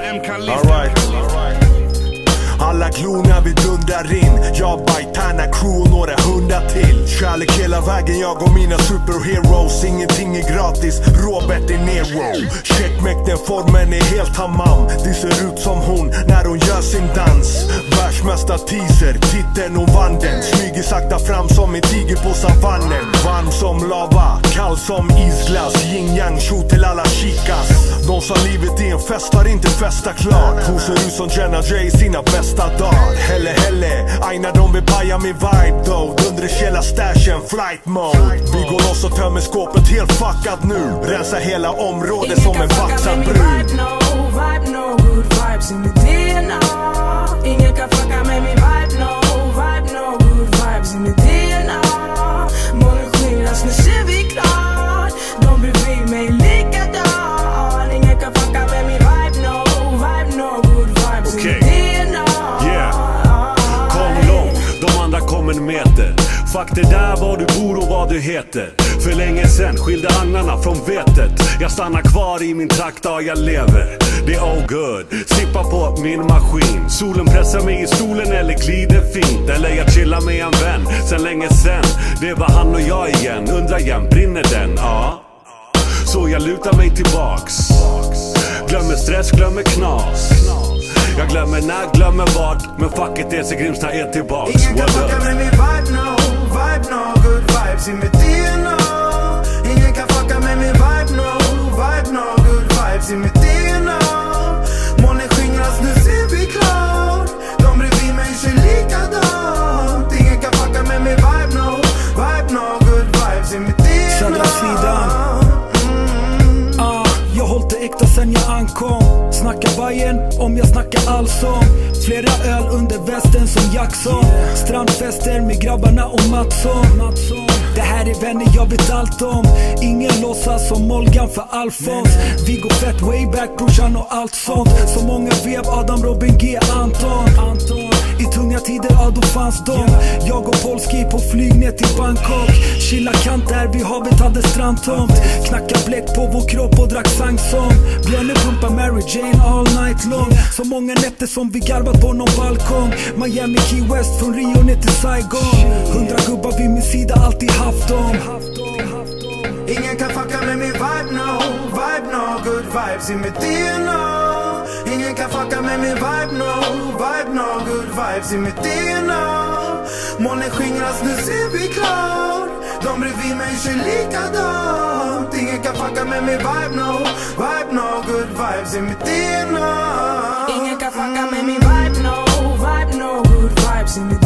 Alla klona vi dundrar in. Jag, Baitana, crew och några 100 till. Kärlek hela vägen, jag och mina superheroes. Ingenting är gratis, Robert är Nero. Checkmäkten, formen är helt hammam. Det ser ut som hon när hon gör sin dans. Världsmästar teaser, titeln och vann den. Smyger sakta fram som en tiger på savannen. Varm som lava, kall som isglass. Yin yang, tjo till alla chicas. De sa livet är en fest, har inte festa klart. Hon ser ut som Jenna J i sina bästa dagar. Helle, aina de vill paja min vibe då. Dundre hela stashen, flight mode. Vi går loss och tömmer skåpet helt fuckat nu. Rensa hela området som en vaxad brud. Vibe no, good vibes in the DNA. Ingen kan fucka med min vibe no, good vibes in the DNA. Målen skingras, nu ser vi klart. De bredvid mig likadan. Ingen kan fucka med min vibe no, good vibes in the DNA. Kom långt, de andra kom en meter. Fuck det där var du bor och vad du heter. För länge sen skilde agnarna från vetet. Jag stannar kvar i min trakt, jag lever. Det är all good, sippa på min maskin. Solen pressar mig i stolen eller glider fint. Eller jag chillar med en vän, sen länge sen. Det var han och jag igen, undrar igen, brinner den? Ja. Så jag lutar mig tillbaks. Glömmer stress, glömmer knas. Jag glömmer när, glömmer vart. Men fuck it, DC Grimsta är tillbaks. Ingen kan fucka med min vibe no, good vibes in mitt DNA. Ingen kan fucka med min vibe no, good vibes in mitt DNA. Månen skingras, nu ser vi klart. De bredvid mig ser likadant. Ingen kan fucka med min vibe no, good vibes in mitt DNA. Södra sidan. Jag hållt det äkta sen jag ankom. Snackar Bayern om jag snackar allsång. Flera öl under västen som Jackson. Strandfester med grabbarna och Mattsson. Det här är vänner jag vet allt om. Ingen låtsas som Molgan för Alfons. Vi går fett way back brorsan och allt sånt. Så många vev, Adam, Robin, G, Anton. I tunga tider, då fanns de. Jag och Polski på flyg ner till Bangkok. Chilla kant där vid havet, hade strandtomt. Knacka bläck på vår kropp och drack sangsom. Björne pumpar Mary Jane all night long. Så många nätter som vi garvat på någon balkong. Miami, Key West, från Rio ner till Saigon. 100 gubbar vid min sida, alltid haft dem. Ingen kan fucka med min vibe no, good vibes in mitt DNA. Ingen kan fucka med min vibe no, good vibes in mitt DNA. Månen skingras, nu ser vi klart. De bredvid mig ser likadant. Ingen kan fucka med min vibe no, good vibes in mitt DNA. Ingen kan fucka med min vibe no, good vibes in mitt